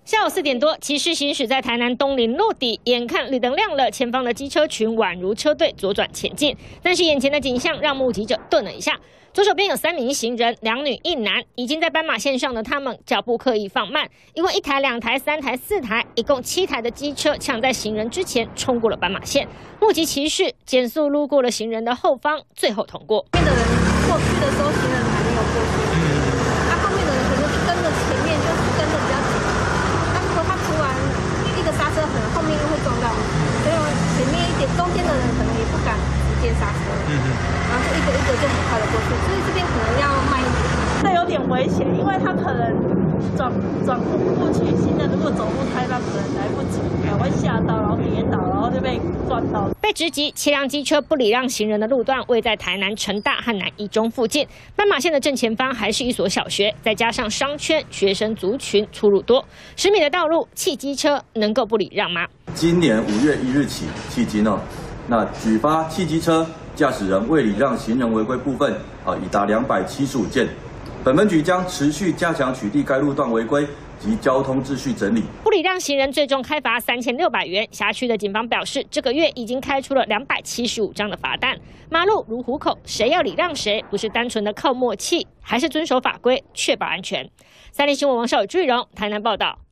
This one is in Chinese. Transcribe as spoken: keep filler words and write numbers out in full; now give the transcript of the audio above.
下午四点多，骑士行驶在台南东林路底，眼看绿灯亮了，前方的机车群宛如车队左转前进，但是眼前的景象让目击者顿了一下。左手边有三名行人，两女一男，已经在斑马线上的他们脚步刻意放慢，因为一台、两台、三台、四台，一共七台的机车抢在行人之前冲过了斑马线。目击骑士减速路过了行人的后方，最后通过。 前面的人过去的时候，行人还没有过去，那后面的人可能就跟着前面，就是跟着比较紧。那如果他突然一个刹车，可能后面又会撞到，所以前面一点中间的人可能也不敢直接刹车，嗯、然后就一个一个就很快的过去，所以这边可能要慢一点。 这有点危险，因为他可能转转过不去，现在如果走路太慢，可能来不及，可能会吓到，然后跌倒，然后就被撞到。 被直击，七辆机车不礼让行人的路段位在台南成大和南一中附近，斑马线的正前方还是一所小学，再加上商圈，学生族群出入多，十米的道路，汽机车能够不礼让吗？ 今年五月一日起，迄今哦，那举发汽机车驾驶人未礼让行人违规部分啊，已达两百七十五件。本分局将持续加强取缔该路段违规及交通秩序整理。 不礼让行人最终开罚三千六百元。辖区的警方表示，这个月已经开出了两百七十五张的罚单。马路如虎口，谁要礼让谁，不是单纯的靠默契，还是遵守法规，确保安全。三立新闻王少宇、朱玉荣台南报道。